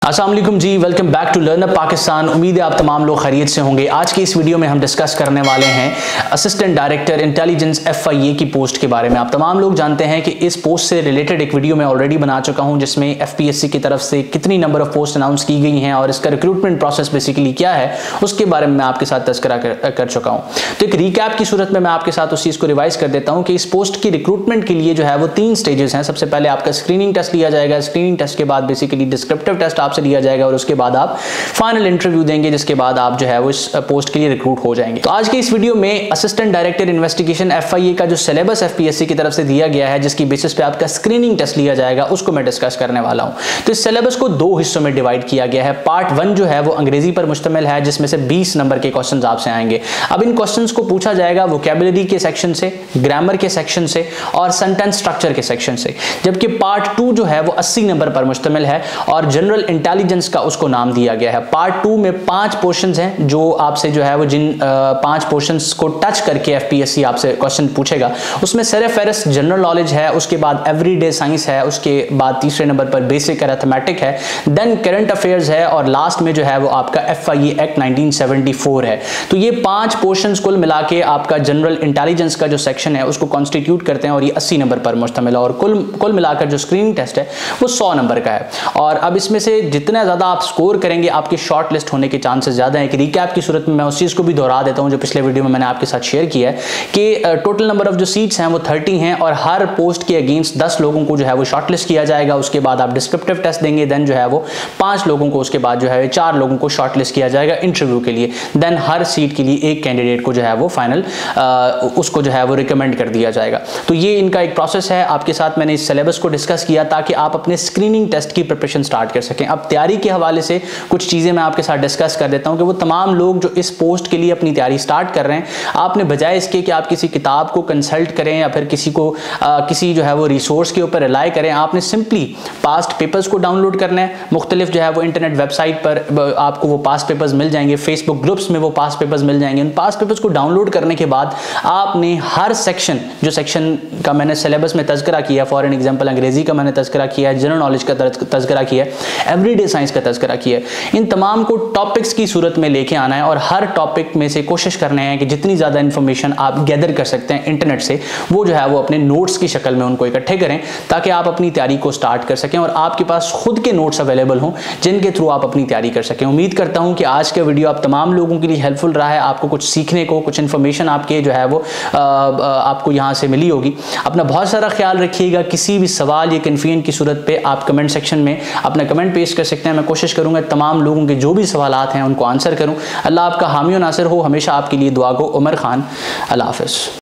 अस्सलाम वालेकुम जी, welcome back to learner Pakistan. उम्मीद है आप तमाम लोग खैरियत से होंगे। आज की इस वीडियो में हम डिस्कस करने वाले हैं असिस्टेंट डायरेक्टर इंटेलिजेंस FIA की पोस्ट के बारे में। आप तमाम लोग जानते हैं कि इस पोस्ट से रिलेटेड एक वीडियो मैं ऑलरेडी बना चुका हूं, जिसमें FPSC की तरफ से कितनी नंबर ऑफ पोस्ट अनाउंस की गई हैं और इसका रिक्रूटमेंट प्रोसेस बेसिकली क्या है उसके बारे में मैं आपके साथ तज़किरा कर चुका हूँ। तो एक रिकैप की सूरत में मैं आपके साथ उस चीज़ को रिवाइज कर देता हूँ कि इस पोस्ट की रिक्रूटमेंट के लिए जो है वो 3 स्टेजेस हैं। सबसे पहले आपका स्क्रीनिंग टेस्ट लिया जाएगा, स्क्रीनिंग टेस्ट के बाद बेसिकली डिस्क्रिप्टिव टेस्ट आपसे लिया जाएगा और उसके बाद आप फाइनल इंटरव्यू देंगे, जिसके बाद आप जो है वो इस पोस्ट के लिए रिक्रूट हो जाएंगे। तो आज की इस वीडियो में असिस्टेंट डायरेक्टर इन्वेस्टिगेशन FIA का जो सिलेबस FPSC की तरफ से दिया गया है, जिसकी बेसिस पे आपका स्क्रीनिंग टेस्ट लिया जाएगा, उसको मैं डिस्कस करने वाला हूं। तो इस सिलेबस को 2 हिस्सों में डिवाइड किया गया है। पार्ट 1 जो है वो अंग्रेजी पर मुश्तमिल है, जिसमें से 20 नंबर के क्वेश्चंस आपसे आएंगे। अब इन क्वेश्चंस को पूछा जाएगा वोकैबुलरी के सेक्शन से, ग्रामर के सेक्शन से और सेंटेंस स्ट्रक्चर के सेक्शन से। जबकि पार्ट 2 जो है वो 80 नंबर पर मुश्तमिल है और जनरल इंटेलिजेंस का उसको नाम दिया गया है। पार्ट 2 में 5 पोर्शंस हैं जो आपसे जो है वो जिन 5 पोर्शंस को टच करके FPSC आपसे क्वेश्चन पूछेगा। उसमें सरफेरस जनरल नॉलेज है, उसके बाद एवरीडे साइंस है, उसके बाद तीसरे नंबर पर बेसिक अरिथमेटिक है, देन करंट अफेयर्स है और लास्ट में जो है वो आपका FIA एक्ट 1974 है। तो ये 5 पोर्शंस कुल मिला के आपका जनरल इंटेलिजेंस का जो सेक्शन है उसको कॉन्स्टिट्यूट करते हैं और ये 80 नंबर पर मुश्तमिल है। और कुल मिलाकर जो स्क्रीनिंग टेस्ट है वो 100 नंबर का है। और अब इसमें से जितना ज्यादा आप स्कोर करेंगे आपके शॉर्ट लिस्ट होने के चांसेस ज्यादा हैं। कि रिकैप की सूरत में मैं उस चीज को भी दोहरा देता हूं जो पिछले वीडियो में मैंने आपके साथ शेयर किया है कि टोटल नंबर ऑफ जो सीट्स हैं वो 30 हैं और हर पोस्ट के अगेंस्ट 10 लोगों को जो है वो शॉर्ट लिस्ट किया जाएगा। उसके बाद आप डिस्क्रिप्टिव टेस्ट देंगे, देन जो है वो 5 लोगों को, उसके बाद जो है 4 लोगों को शॉर्ट लिस्ट किया जाएगा इंटरव्यू के लिए। देन हर सीट के लिए एक कैंडिडेट को जो है वो फाइनल उसको जो है वो रिकमेंड कर दिया जाएगा। तो ये इनका एक प्रोसेस है। आपके साथ मैंने इस सिलेबस को डिस्कस किया ताकि आप अपने स्क्रीनिंग टेस्ट की प्रिपरेशन स्टार्ट कर सकें। अब तैयारी के हवाले से कुछ चीजें मैं आपके साथ डिस्कस कर देता हूं कि वो तमाम लोग जो इस पोस्ट के लिए अपनी तैयारी स्टार्ट कर रहे हैं, आपने बजाय इसके कि आप किसी किताब को कंसल्ट करें या फिर किसी जो है वो रिसोर्स के ऊपर रिलाई करें, आपने सिंपली पास्ट पेपर्स को डाउनलोड करना है। मुख्तलिफ जो है वो इंटरनेट वेबसाइट पर आपको वो पास्ट पेपर्स मिल जाएंगे, फेसबुक ग्रुप्स में वो पास्ट पेपर्स मिल जाएंगे। उन पास्ट पेपर्स को डाउनलोड करने के बाद आपने हर सेक्शन, जो सेक्शन का मैंने सिलेबस में तज़किरा किया, फॉर एन एग्जाम्पल अंग्रेजी का मैंने तज़किरा किया है, जनरल नॉलेज का तज़किरा किया है, एवरीडे साइंस का तज़किरा किया है, इन तमाम को टॉपिक्स की सूरत में लेके आना है और हर टॉपिक में से कोशिश करना है कि जितनी ज़्यादा इंफॉर्मेशन आप गैदर कर सकते हैं इंटरनेट से, वो जो है वो अपने नोट्स की शक्ल में उनको इकट्ठे करें ताकि आप अपनी तैयारी को स्टार्ट कर सकें और आपके पास खुद के नोट्स अवेलेबल हों जिनके थ्रू आप अपनी तैयारी कर सकें। उम्मीद करता हूं कि आज का वीडियो आप तमाम लोगों के लिए हेल्पफुल रहा है। आपको कुछ सीखने को, कुछ इन्फॉर्मेशन आपके जो है वो आपको यहाँ से मिली होगी। अपना बहुत सारा ख्याल रखिएगा। किसी भी सवाल या कन्फ्यूजन की सूरत पे आप कमेंट सेक्शन में अपना कमेंट पेश कर सकते हैं। मैं कोशिश करूंगा तमाम लोगों के जो भी सवालात हैं उनको आंसर करूं। अल्लाह आपका हामी और नासिर हो। हमेशा आपके लिए दुआ गो। उमर खान। अल्लाह हाफ़िज़।